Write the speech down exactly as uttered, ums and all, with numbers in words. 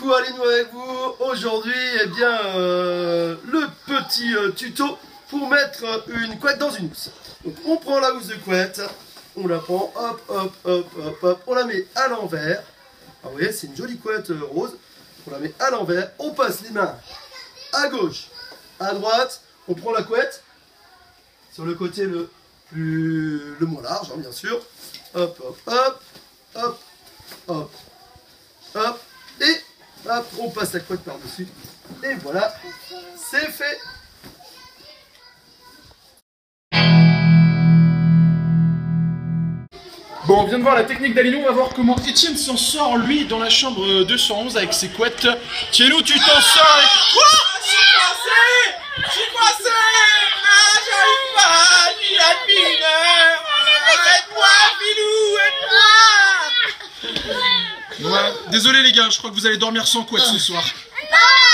coucou, Aline avec vous. Aujourd'hui, eh bien, euh, le petit euh, tuto pour mettre une couette dans une housse. Donc, on prend la housse de couette, on la prend, hop, hop, hop, hop, hop, on la met à l'envers. Ah, vous voyez, c'est une jolie couette euh, rose. On la met à l'envers, on passe les mains à gauche, à droite, on prend la couette sur le côté le plus, le moins large, hein, bien sûr. Hop, hop, hop, hop, hop, hop, et hop, on passe la couette par-dessus. Et voilà, c'est fait. Bon, on vient de voir la technique d'Alinou, on va voir comment Étienne s'en sort, lui, dans la chambre deux cent onze avec ses couettes. Tiens-nous, tu t'en sors avec... Quoi? Je suis coincé! Je suis coincé! Ah, j'arrive pas! Je suis la mineur! Aide-moi, Filou! Aide-moi! Ouais, désolé les gars, je crois que vous allez dormir sans couette ce soir.